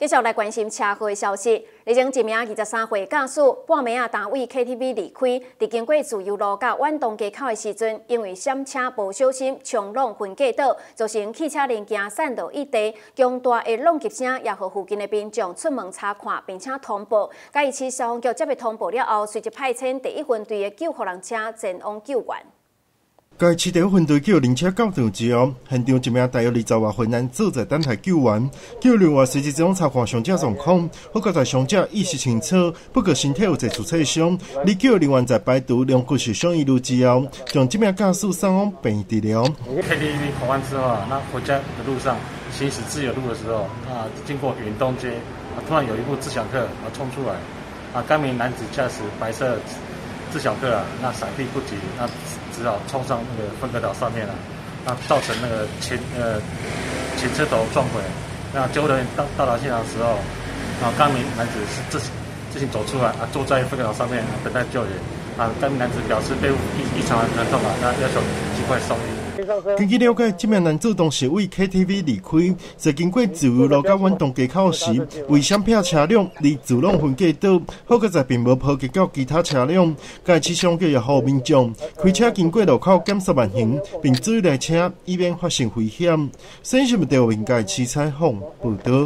继续来关心车祸的消息。日前一名23岁驾驶半暝单位 KTV 离开，伫经过自由路甲远东街口的时阵，因为闪车无小心冲撞分隔岛，造成汽车零件散落一地，强大的撞击声也互附近的民众出门查看，并且通报。嘉义市消防局接到通报了后，随即派遣第1分队的救护人车前往救援。 该市第1分队救人车到场之后，现场一名大约20外岁男子在等待救援。救人员随即前往查看伤者状况，发觉在伤者意识清楚，不过身体有侪注射伤。离救人员在排除两骨受伤遗留之后，将这名驾驶送往病院治疗。 KTV 狂完之后那回家的路上行驶自由路的时候经过远东街突然有一部自小客冲出来该名男子驾驶白色自小客那闪避不及，那只好冲上那个分隔岛上面那造成那个前车头撞毁。那救护人员到达现场的时候，该名男子是自行走出来坐在分隔岛上面等待救援。该名男子表示背部异常疼痛那要求尽快送医。 根据了解，这名男子当时为 KTV 离开，在经过自由路到远东街口时，为闪避车辆离自动分隔岛，好在并无波及到其他车辆。该市消防局也呼吁民众开车经过路口减速慢行，并注意来车，以免发生危险。新闻台为嘉义市采访报道。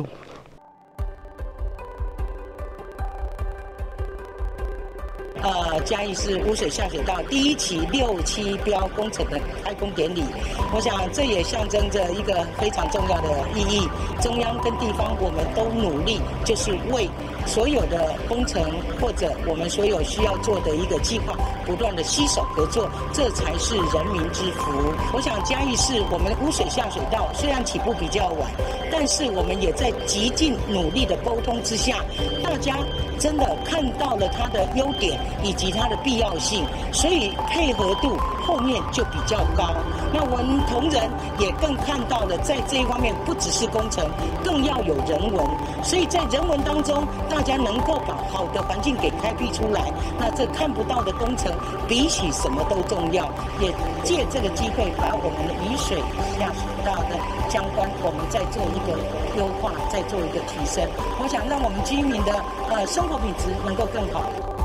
嘉义市污水下水道第1期6、7标工程的开工典礼，我想这也象征着一个非常重要的意义。中央跟地方我们都努力，就是为所有的工程或者我们所有需要做的一个计划，不断的携手合作，这才是人民之福。我想嘉义市我们污水下水道虽然起步比较晚，但是我们也在极尽努力的沟通之下，大家真的看到了它的优点以及它的必要性，所以配合度后面就比较高。那我们同仁也更看到了，在这一方面不只是工程，更要有人文。所以在人文当中，大家能够把好的环境给开辟出来，那这看不到的工程比起什么都重要。也借这个机会，把我们的雨水下水道的相关，我们再做一个优化，再做一个提升。我想让我们居民的生活品质能够更好。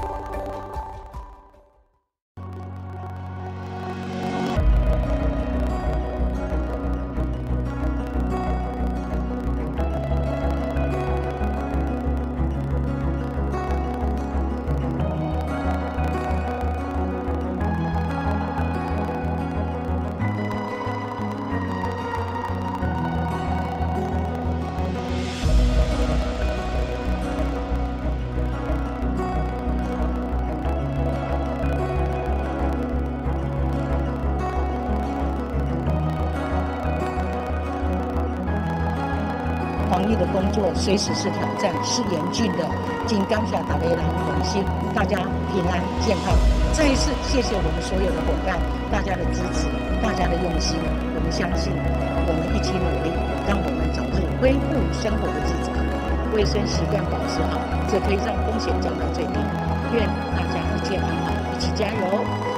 防疫的工作随时是挑战，是严峻的。请感谢大家的同心，大家平安健康。再一次谢谢我们所有的伙伴，大家的支持，大家的用心。我们相信，我们一起努力，让我们早日恢复生活的日子。卫生习惯保持好，这可以让风险降到最低。愿大家一切安好，一起加油。